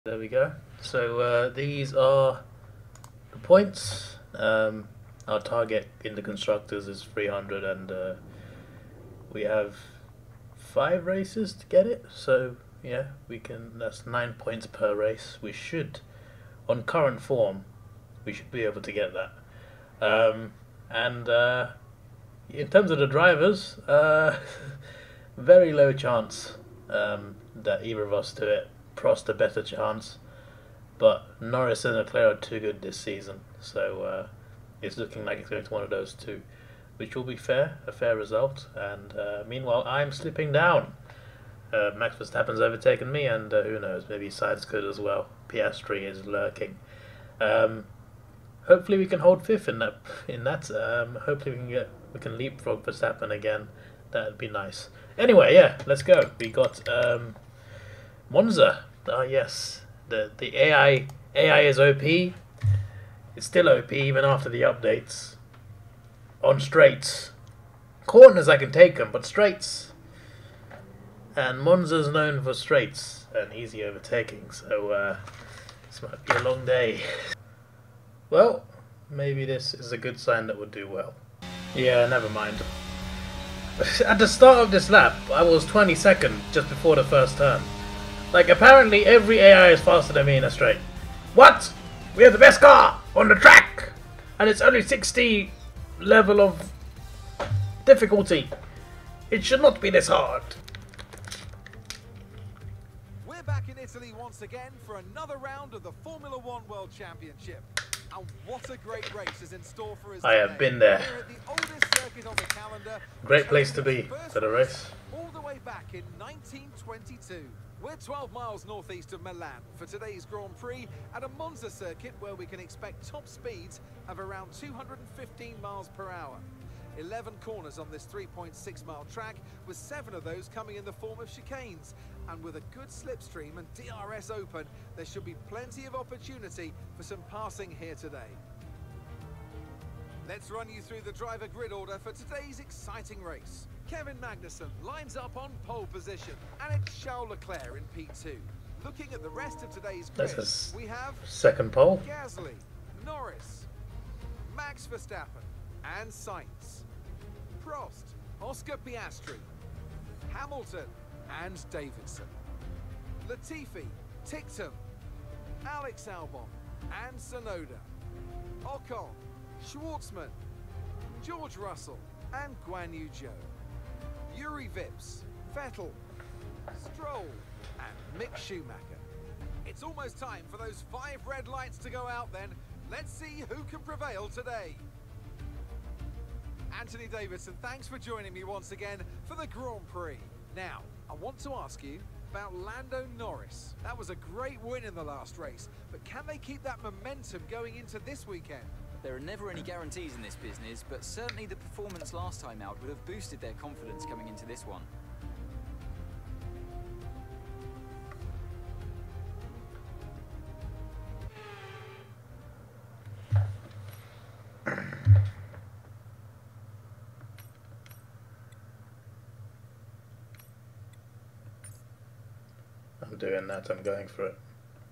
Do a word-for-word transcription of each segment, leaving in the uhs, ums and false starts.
There we go. So uh, these are the points. Um, our target in the constructors is three hundred, and uh, we have five races to get it. So yeah, we can. That's nine points per race. We should, on current form, we should be able to get that. Um, and uh, in terms of the drivers, uh, very low chance um, that either of us do it. Prost a better chance, but Norris and Leclerc are too good this season, so uh, it's looking like it's going to one of those two, which will be fair, a fair result. And uh, meanwhile, I'm slipping down. Uh, Max Verstappen's overtaken me, and uh, who knows, maybe Sainz could as well. Piastri is lurking. Um, hopefully, we can hold fifth in that. In that, um, hopefully, we can get we can leapfrog Verstappen again. That'd be nice. Anyway, yeah, let's go. We got um, Monza. Ah, yes. The the A I A I is O P. It's still O P even after the updates. On straights, corners I can take them, but straights. And Monza's known for straights and easy overtaking, so uh, this might be a long day. Well, maybe this is a good sign that we'll do well. Yeah, never mind. At the start of this lap, I was twenty-second just before the first turn. Like, apparently every A I is faster than me in a straight. What? We have the best car on the track! And it's only sixty level of difficulty. It should not be this hard. We're back in Italy once again for another round of the Formula One World Championship. And what a great race is in store for us I have today. been there. We're at the oldest circuit on the calendar. Great place to be for the race. All the way back in nineteen twenty-two. We're twelve miles northeast of Milan for today's Grand Prix at a Monza circuit where we can expect top speeds of around two hundred fifteen miles per hour. eleven corners on this three point six mile track, with seven of those coming in the form of chicanes. And with a good slipstream and D R S open, there should be plenty of opportunity for some passing here today. Let's run you through the driver grid order for today's exciting race. Kevin Magnussen lines up on pole position, and it's Charles Leclerc in P two. Looking at the rest of today's grid, we have second pole. Gasly, Norris, Max Verstappen, and Sainz. Prost, Oscar Piastri, Hamilton, and Davidson. Latifi, Ticktum, Alex Albon, and Sonoda. Ocon, Schwartzman, George Russell, and Guan Yu Zhou. Yuri Vips, Vettel, Stroll, and Mick Schumacher. It's almost time for those five red lights to go out then. Let's see who can prevail today. Anthony Davidson, thanks for joining me once again for the Grand Prix. Now, I want to ask you about Lando Norris. That was a great win in the last race, but can they keep that momentum going into this weekend? There are never any guarantees in this business, but certainly the performance last time out would have boosted their confidence coming into this one. I'm doing that, I'm going for it.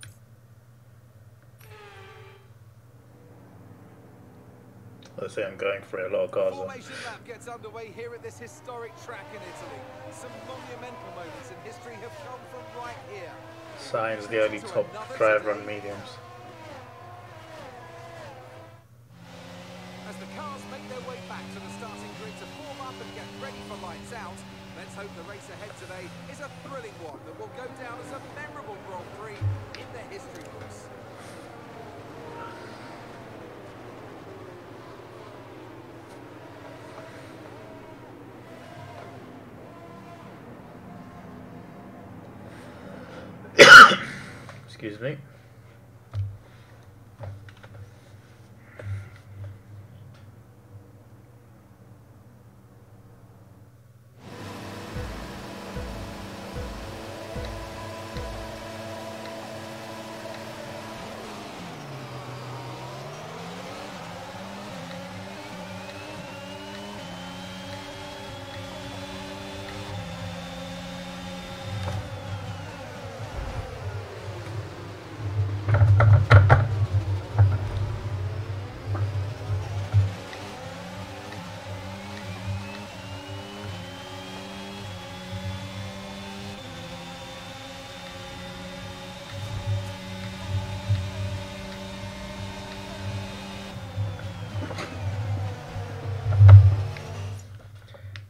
Let's say I'm going for it, a lot of cars. Formation lap gets underway here at this historic track in Italy. Some monumental moments in history have come from right here. Sainz, the only top driver on mediums. As the cars make their way back to the starting grid to form up and get ready for lights out, let's hope the race ahead today is a thrilling one that will go down as a memorable Grand Prix in the history books. Excuse me.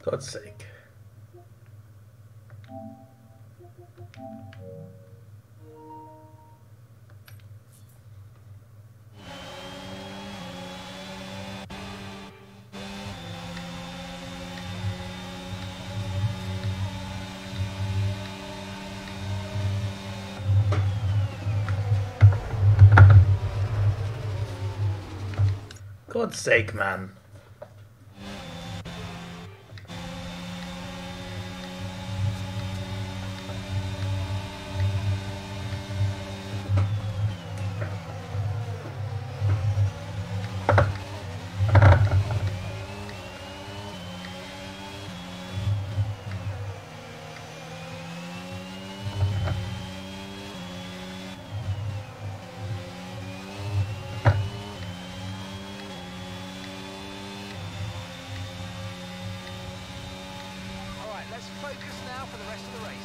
God's sake. God's sake, man. Let's focus now for the rest of the race.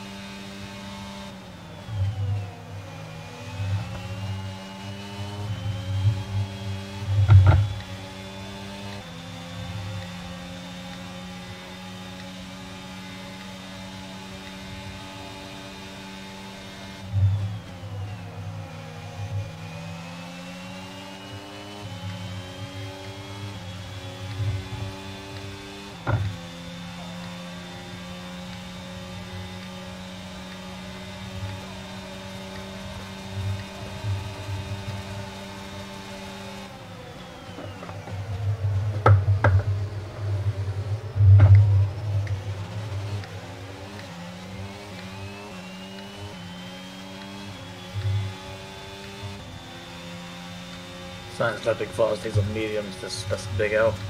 Science Electric fast, these are mediums, this, that's a big L.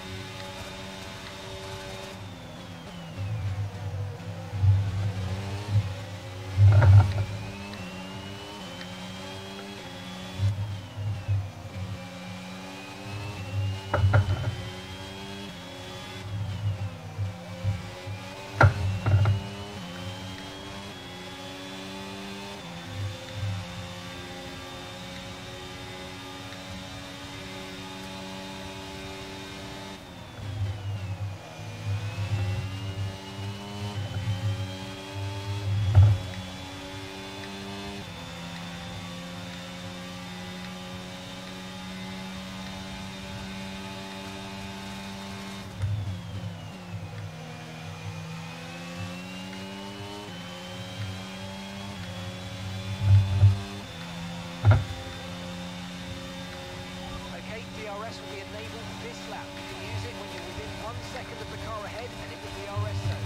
D R S will be enabled this lap. You can use it when you're within one second of the car ahead and in the D R S zone.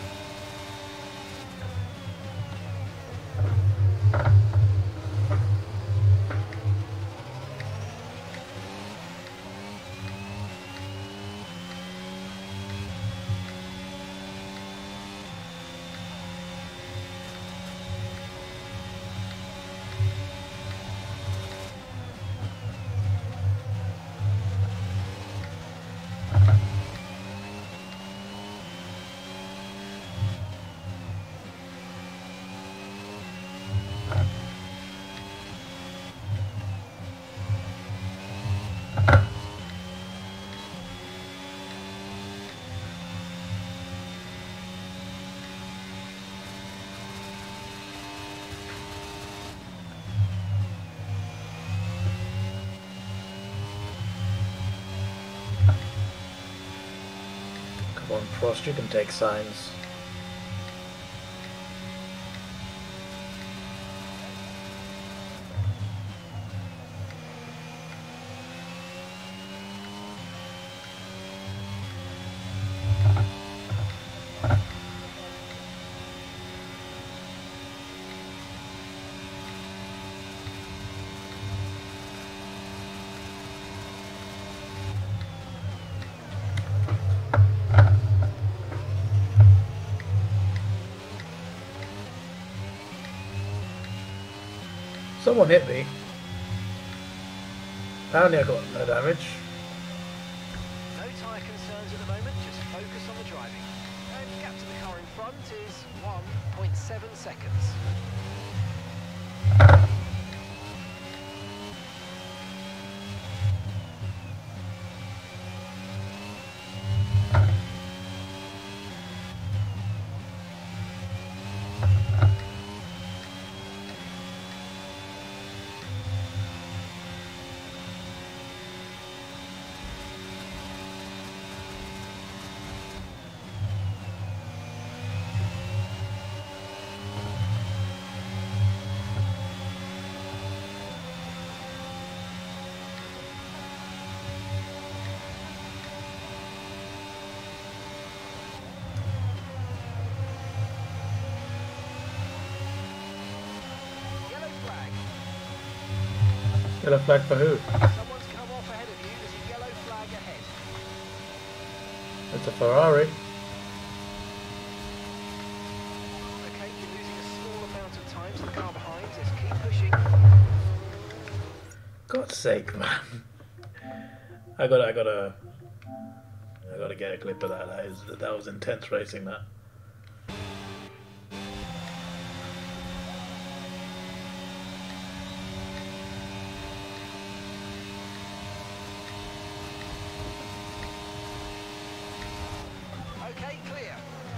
Come on, Prost, you can take signs. Someone hit me. Apparently I got no damage. No tyre concerns at the moment, just focus on the driving. And the gap to the car in front is one point seven seconds. Yellow flag for who? Someone's come off ahead of you. There's a yellow flag ahead. It's a Ferrari. Okay, you're losing a small amount of time to the car behind. Just keep pushing. God's sake, man. I gotta, I gotta, I gotta get a clip of that. That is, that was intense racing. That. Okay, clear.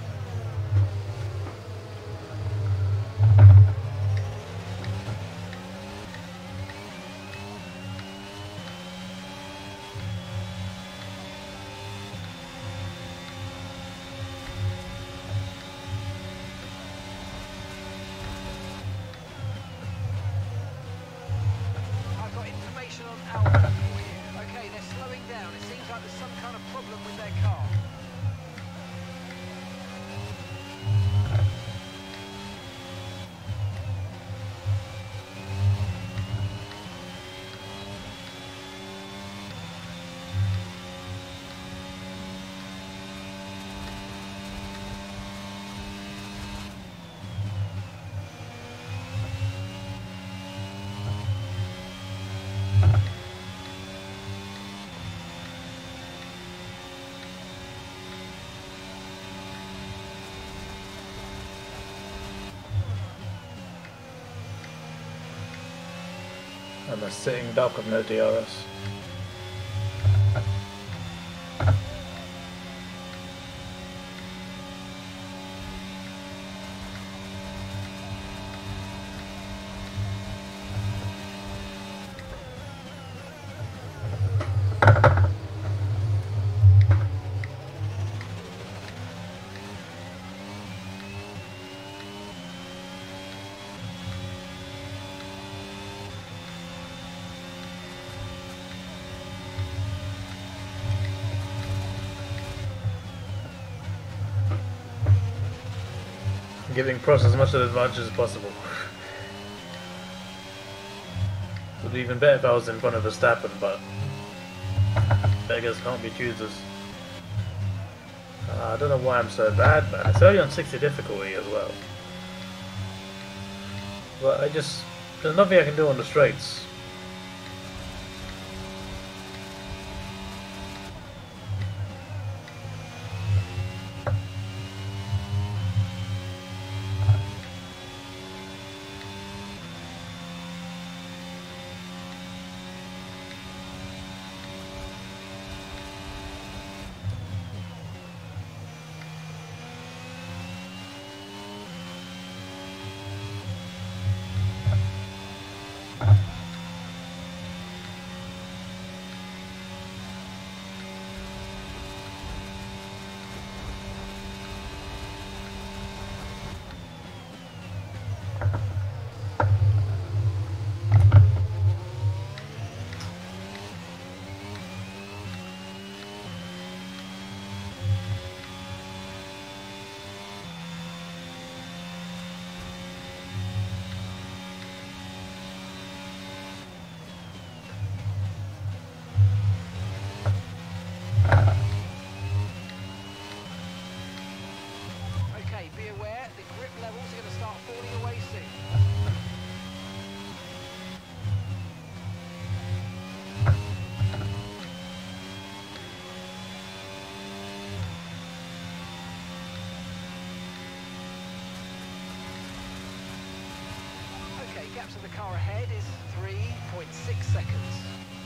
I've got information on Alpha for you. Okay, they're slowing down. It seems like there's some kind of problem with their car. I'm a sitting duck with no D R S. Giving Prost as much of an advantage as possible. It would be even better if I was in front of Verstappen, but beggars can't be choosers. Uh, I don't know why I'm so bad, man. It's only on sixty difficulty as well. But I just... there's nothing I can do on the straights. Okay, be aware, the grip levels are going to start falling away soon. Okay, gap to the car ahead is three point six seconds.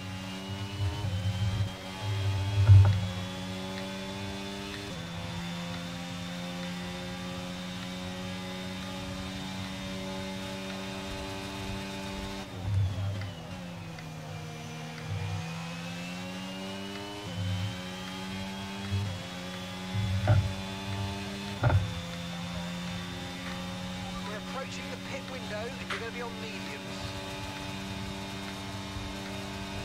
We're approaching the pit window and you're going to be on mediums.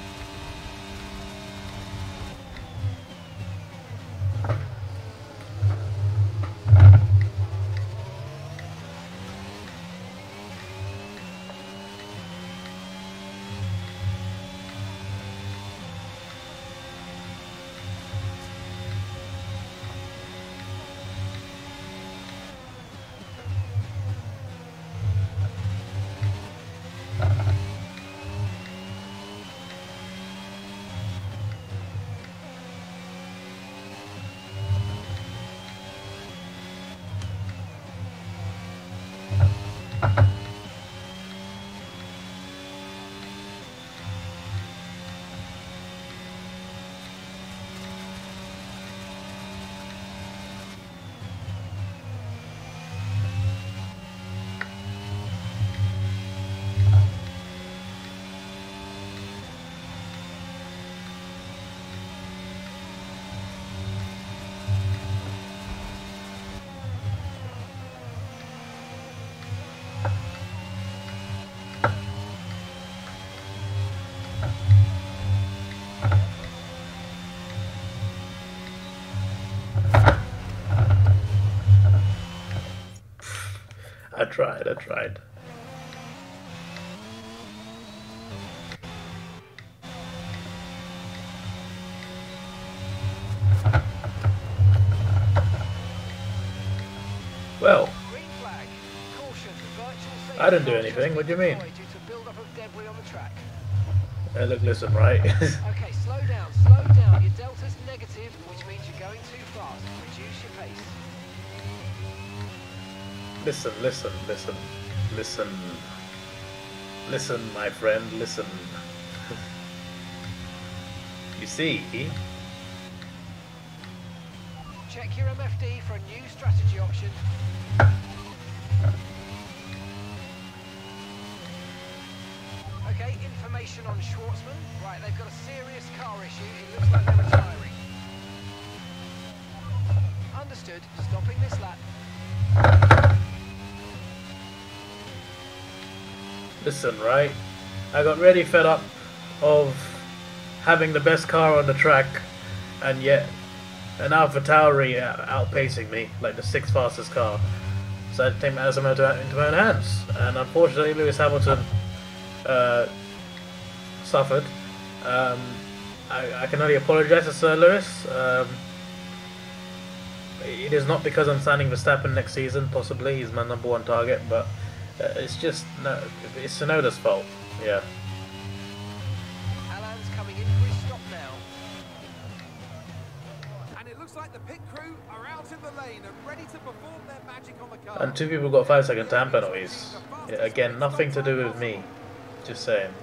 tried, I tried. Well, Green flag. Caution, virtual safety I didn't do car has anything, been what do you mean? deployed due to build-up of debris on the track. Hey, look, listen, right? Okay, slow down, slow down. Your delta's negative, which means you're going too fast. Reduce your pace. Listen, listen, listen, listen. Listen, my friend, listen. You see, Check your M F D for a new strategy option. Okay, information on Schwartzman. Right, they've got a serious car issue. It looks like they're retiring. Understood. Stopping this lap. listen, right? I got really fed up of having the best car on the track, and yet an AlphaTauri outpacing me, like the sixth fastest car. So I had to take matters into my own hands, and unfortunately Lewis Hamilton uh, suffered. Um, I, I can only apologise to Sir Lewis. Um, it is not because I'm signing Verstappen next season, possibly, he's my number one target, but uh, it's just, no, it's Tsunoda's fault, yeah. Alan's coming in for his stop now. And it looks like the pit crew are out in the lane and ready to perform their magic on the car. And two people got five second time penalties. Yeah, again, nothing to do with me, just saying.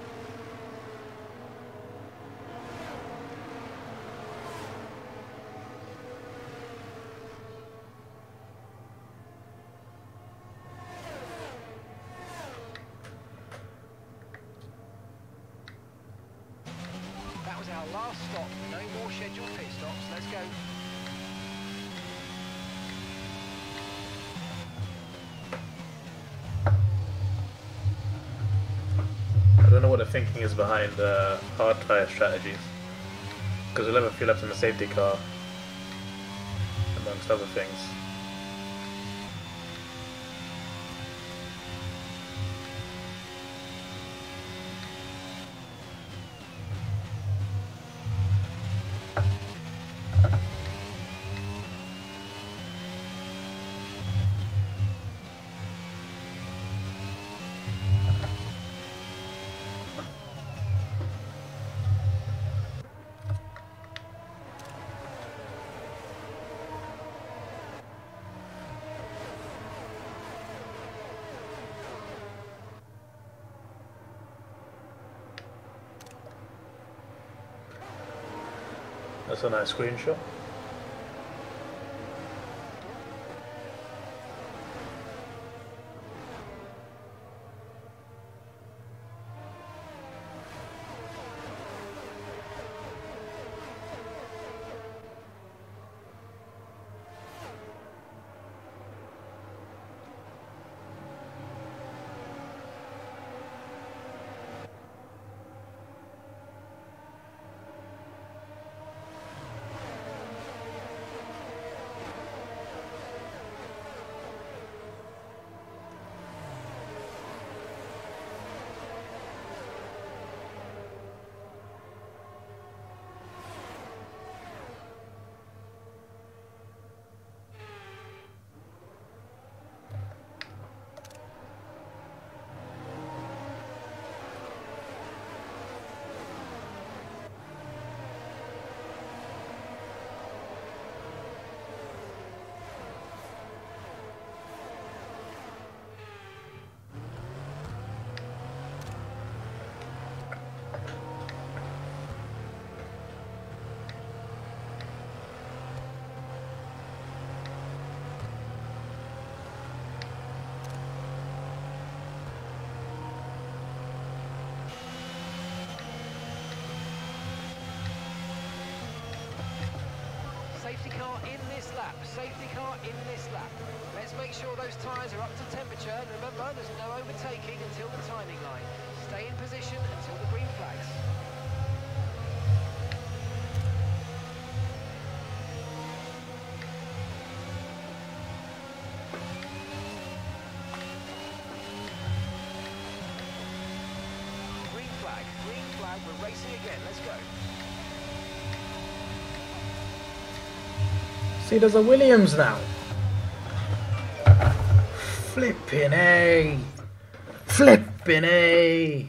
That was our last stop. No more scheduled pit stops. Let's go. I don't know what the thinking is behind uh, hard tyre strategies, because we'll have a few laps in the safety car, amongst other things. That's a nice screenshot. Safety car in this lap. Safety car in this lap. Let's make sure those tyres are up to temperature. And remember, there's no overtaking until the timing line. Stay in position until the green flags. Right, we're racing again. Let's go. See, there's a Williams now. Flipping A. Flipping A.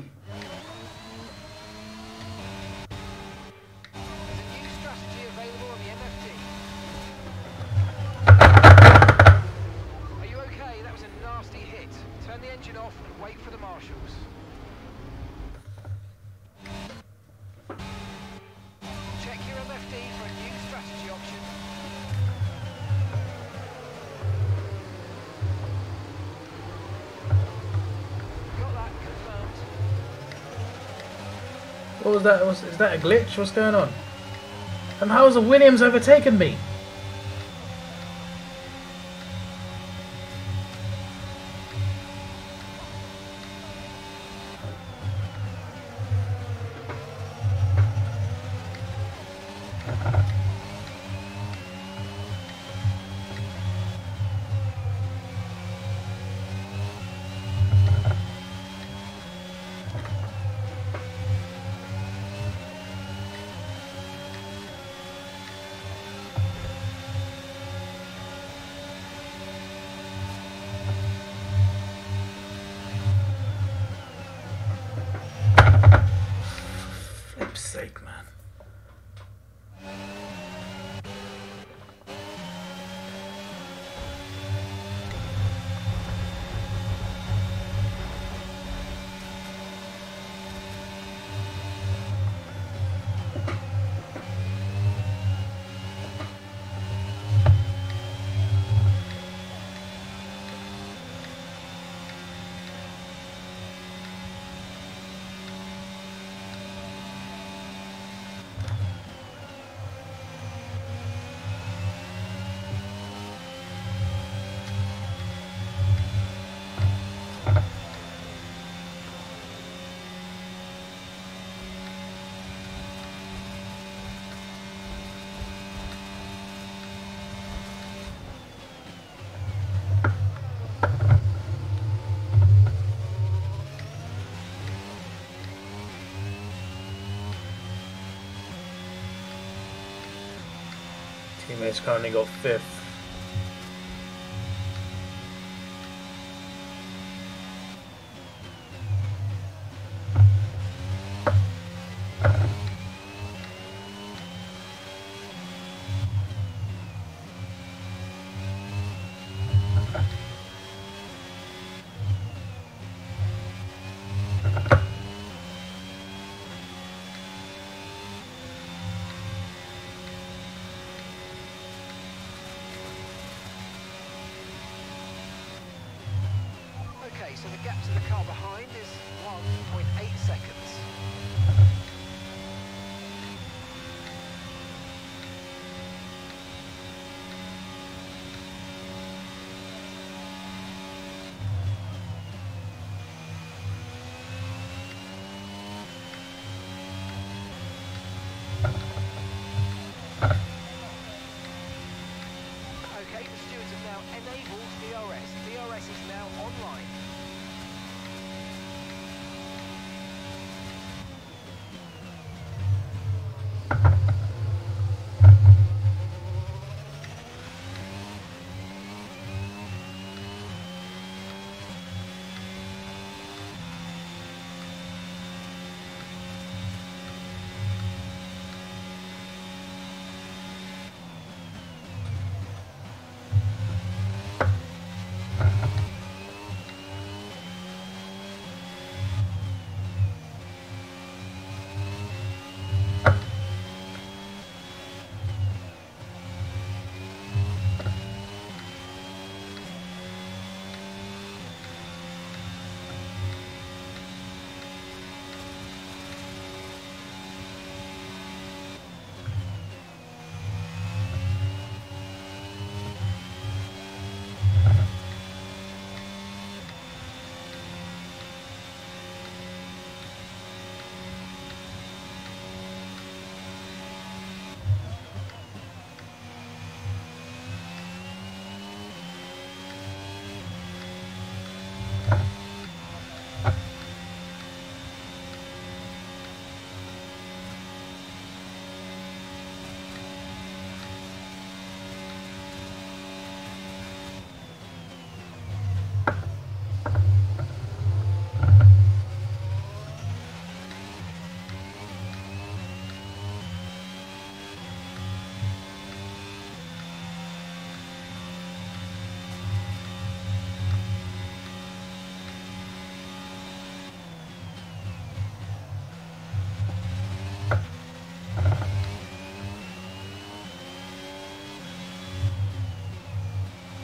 There's a new strategy available on the M F D. Are you okay? That was a nasty hit. Turn the engine off and wait for the marshals. Check your M F D for a new strategy option. Got that confirmed. What was that? Was, is that a glitch? What's going on? And how has the Williams overtaken me? Flip's sake, man. Teammates currently got fifth. Okay, so the gap to the car behind is one point eight seconds. Okay, the stewards have now enabled D R S. D R S is now online.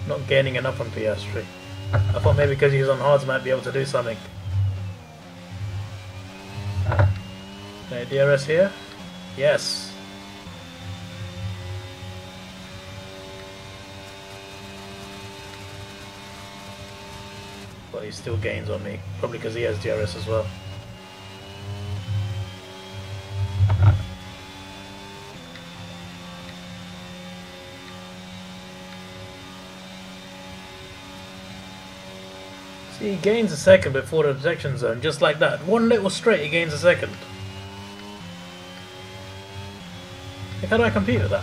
Not gaining enough on Piastri. I thought maybe because he's on hards might be able to do something. Okay, D R S here? Yes. But he still gains on me, probably because he has D R S as well. See, he gains a second before the detection zone, just like that. One little straight, he gains a second. Like, how do I compete with that?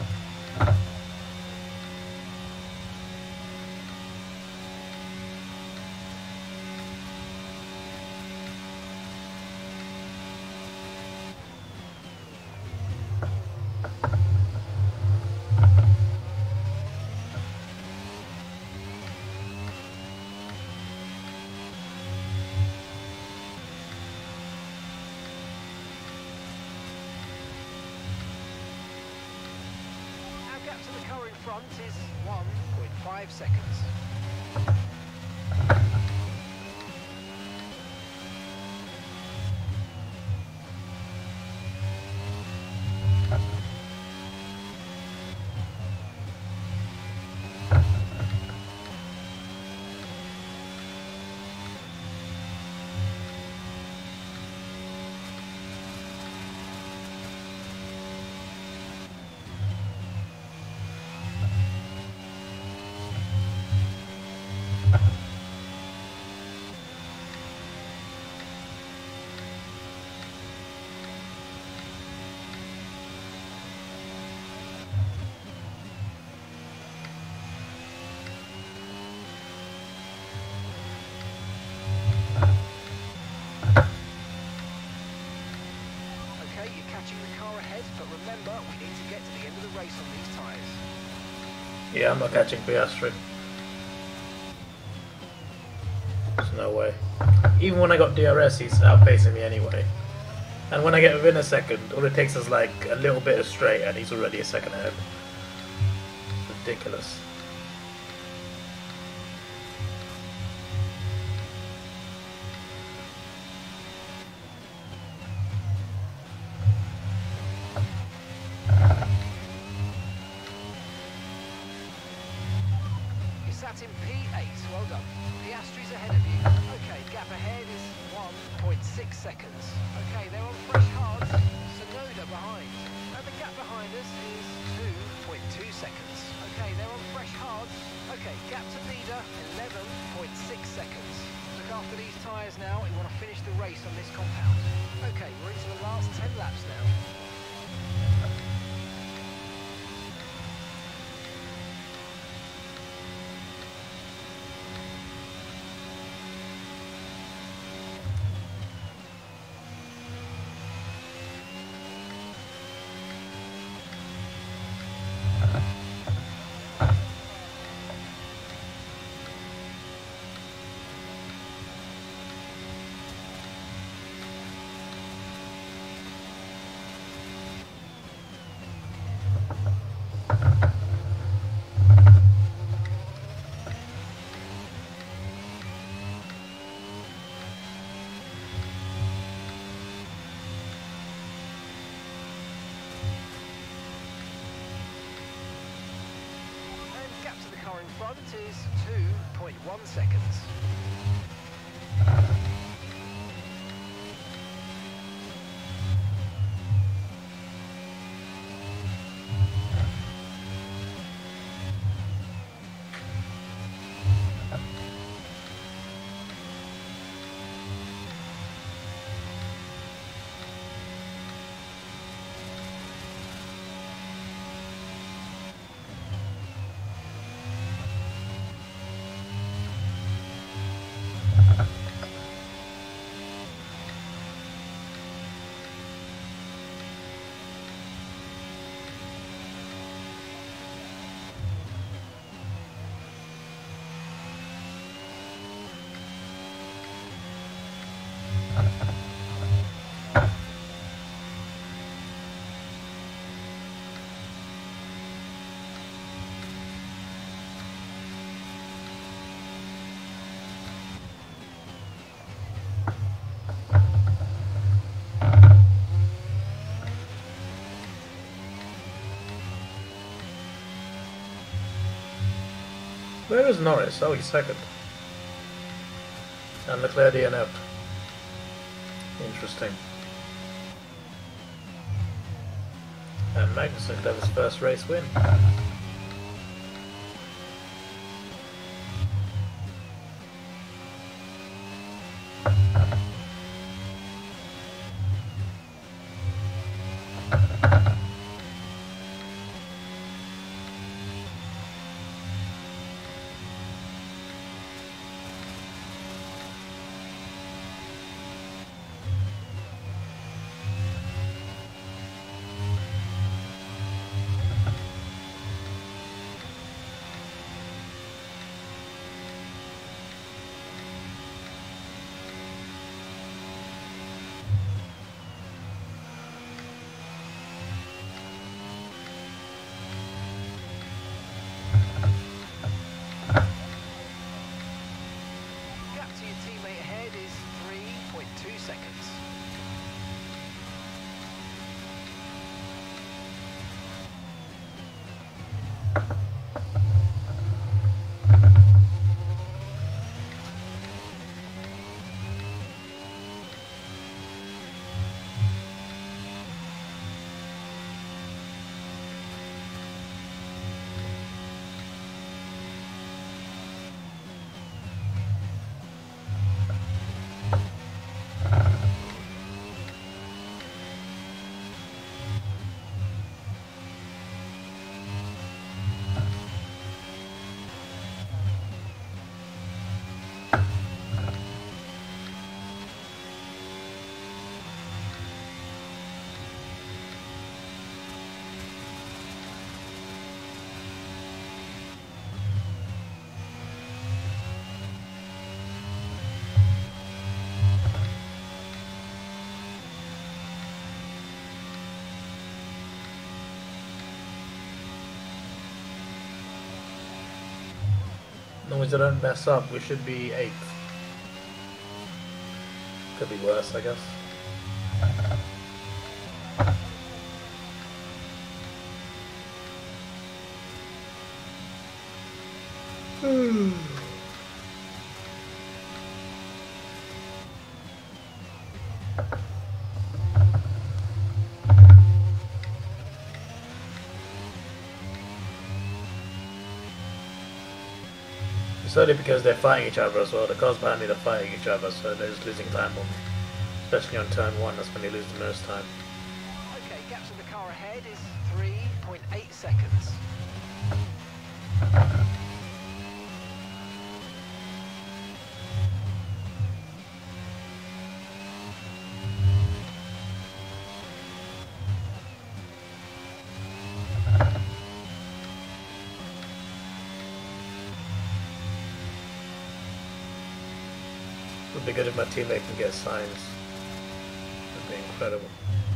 Front is one point five seconds. But remember, we need to get to the end of the race on these tyres. Yeah, I'm not catching Piastri. There's no way. Even when I got D R S, he's outpacing me anyway. And when I get within a second, all it takes is like a little bit of straight and he's already a second ahead. It's ridiculous. Sat in P eight, well done. Piastri's ahead of you. Okay, gap ahead is one point six seconds. Okay, they're on fresh hards. Sonoda behind. And the gap behind us is two point two seconds. Okay, they're on fresh hards. Okay, gap to leader, eleven point six seconds. Look after these tyres now. We want to finish the race on this compound. Okay, we're into the last ten laps now. In front is two point one seconds. Where is Norris? Oh, he's second. And Leclerc D N F. Interesting. And Magnussen got his first race win. Gap to your teammate ahead is three point two seconds. As long as they don't mess up, we should be eighth. Could be worse, I guess. Hmm. It's only because they're fighting each other as well. The cars behind me are fighting each other, so they're just losing time on me. Especially on turn one, that's when they lose the most time. Okay, gap to the car ahead is three point eight seconds. Would be good if my teammate can get signs. Would be incredible.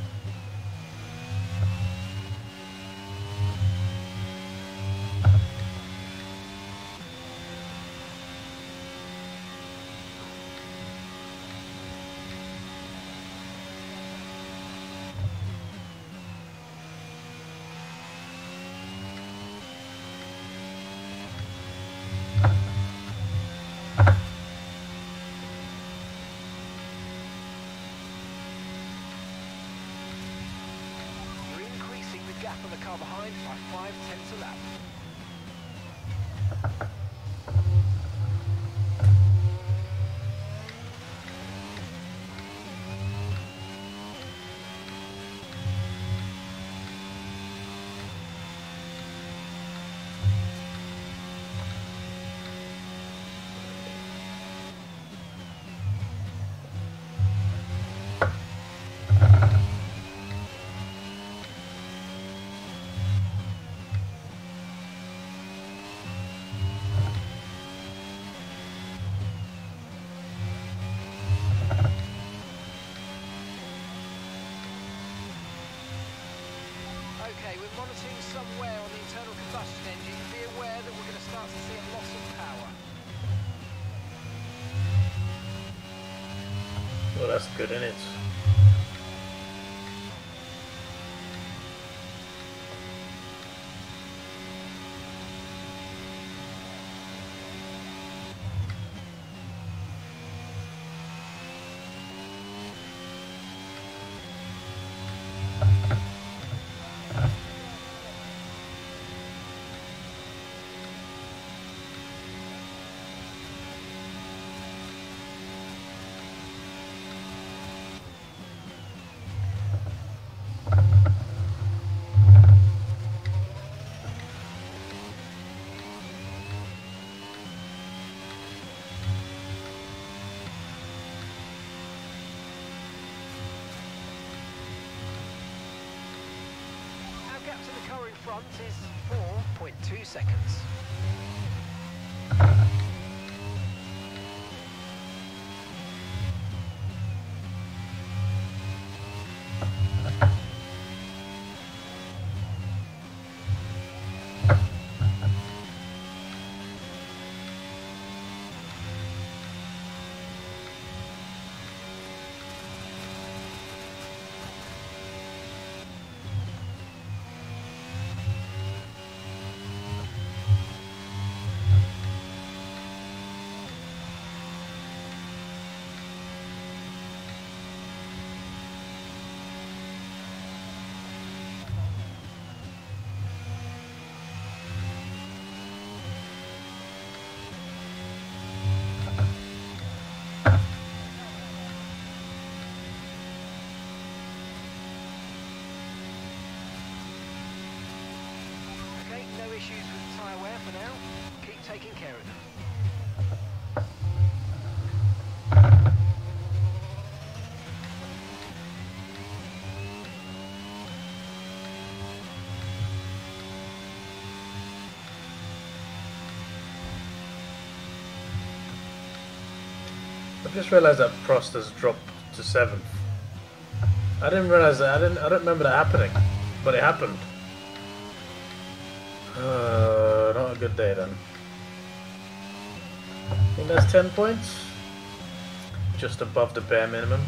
You're increasing the gap on the car behind by five tenths a lap. Okay, we're monitoring some wear on the internal combustion engine. Be aware that we're going to start to see a loss of power. Well, that's good, isn't it? gap to the car in front is four point two seconds. Okay, no issues with the tyre wear for now. Keep taking care of them. I've just realised that Prost has dropped to seventh. I didn't realise that. I didn't. I don't remember that happening, but it happened. Uh, not a good day then. I think that's ten points, just above the bare minimum.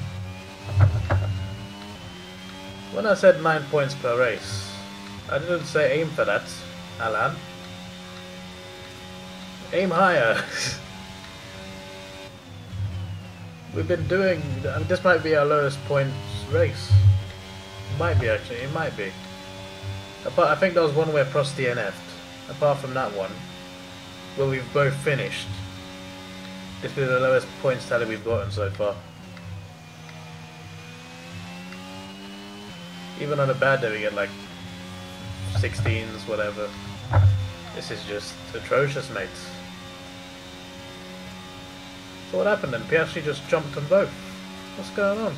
When I said nine points per race, I didn't say aim for that, Alan. Aim higher. We've been doing. I mean, this might be our lowest points race. Might be actually. It might be. But I think there was one where Prost D N F'd. Apart from that one, where we've both finished. This is the lowest points tally we've gotten so far. Even on a bad day we get like sixteens, whatever. This is just atrocious, mates. So what happened then? Piastri just jumped on both. What's going on?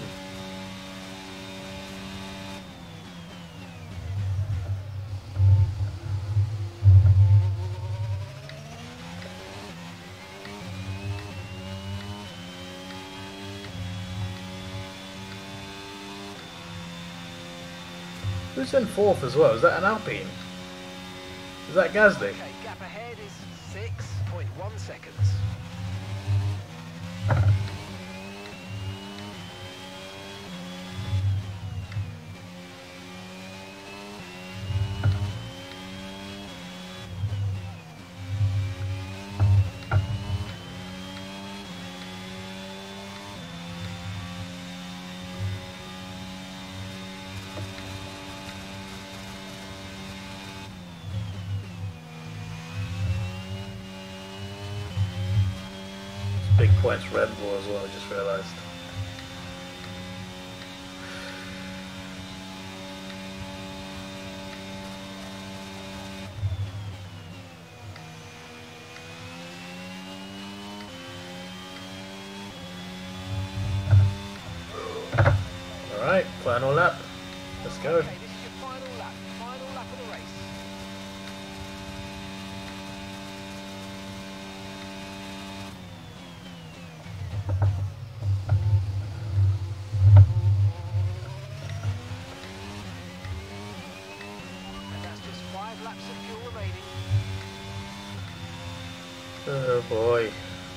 Who's in fourth as well? Is that an Alpine? Is that Gasly? Okay, gap ahead is six point one seconds. Big points Red Bull as well, I just realised. Alright, final lap. Let's go. Okay, this is your final lap. Final lap of the race. And that's just five laps of fuel remaining. Oh boy.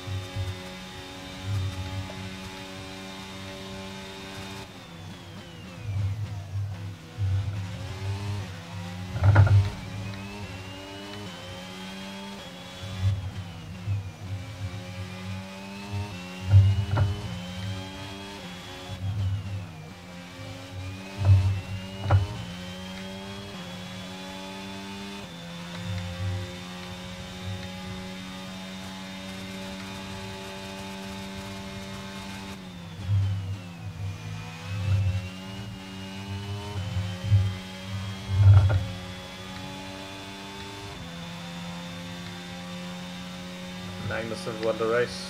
Magnussen won the race.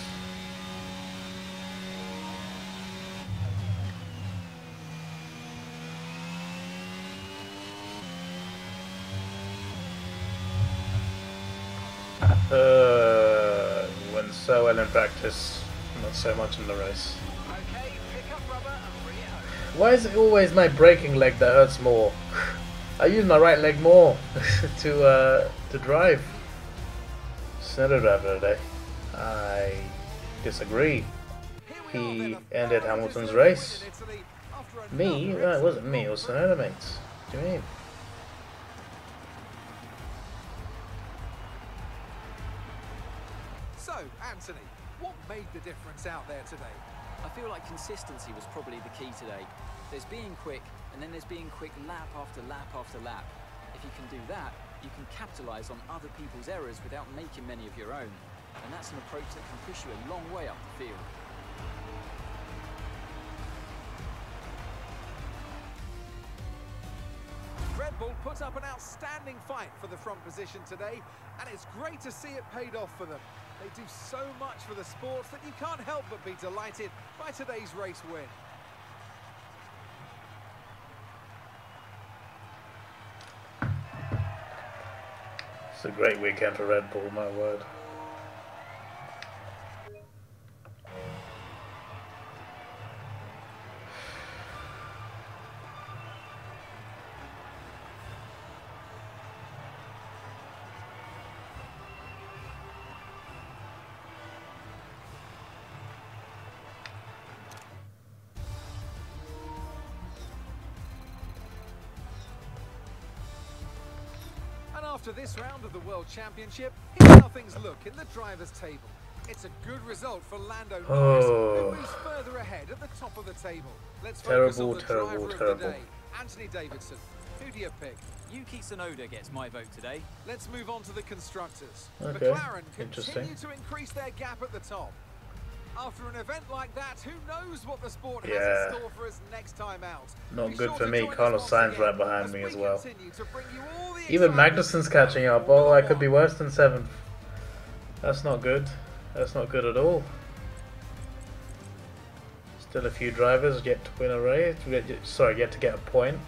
Uh, went so well in practice, not so much in the race. Okay, pick up rubber and bring it home. Why is it always my braking leg that hurts more? I use my right leg more to uh, to drive. Center driver today. I disagree. He ended Hamilton's race. Me? No, it wasn't me. It was Sonoda mates. What do you mean? So, Anthony, what made the difference out there today? I feel like consistency was probably the key today. There's being quick, and then there's being quick lap after lap after lap. If you can do that, you can capitalise on other people's errors without making many of your own. And that's an approach that can push you a long way up the field. Red Bull put up an outstanding fight for the front position today, and it's great to see it paid off for them. They do so much for the sport that you can't help but be delighted by today's race win. It's a great weekend for Red Bull, my word. After this round of the World Championship, here's how things look in the drivers' table. It's a good result for Lando Norris, Oh. who moves further ahead at the top of the table. Let's Terrible, focus on the terrible, driver of terrible. the day, Anthony Davidson. Who do you pick? Yuki Tsunoda gets my vote today. Let's move on to the constructors. Okay, McLaren interesting. continue to increase their gap at the top. After an event like that, who knows what the sport has Yeah. in store for us next time out? Not Be good sure for to me. join us Carlos once Sainz again right behind me we as well. continue to bring you all the Even excitement Magnussen's of catching up. Formula Oh, I could be One. worse than seventh. That's not good. That's not good at all. Still a few drivers yet to win a race. Sorry, yet to get a point.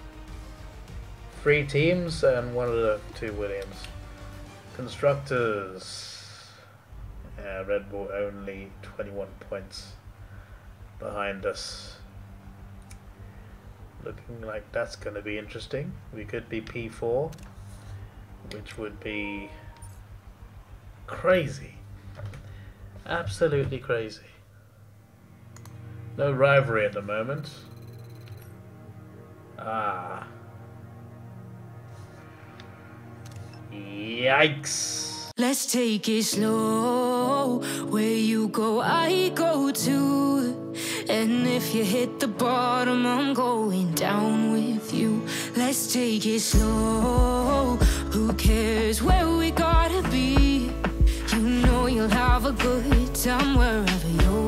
Three teams and one of the two Williams. Constructors. Yeah, Red Bull only twenty-one points behind us. Looking like that's going to be interesting. We could be P four, which would be crazy. Absolutely crazy. No rivalry at the moment. Ah. Yikes. Let's take it slow. Where you go, I go too. And if you hit the bottom, I'm going down with you. Let's take it slow. Who cares where we gotta be? You know you'll have a good time wherever you're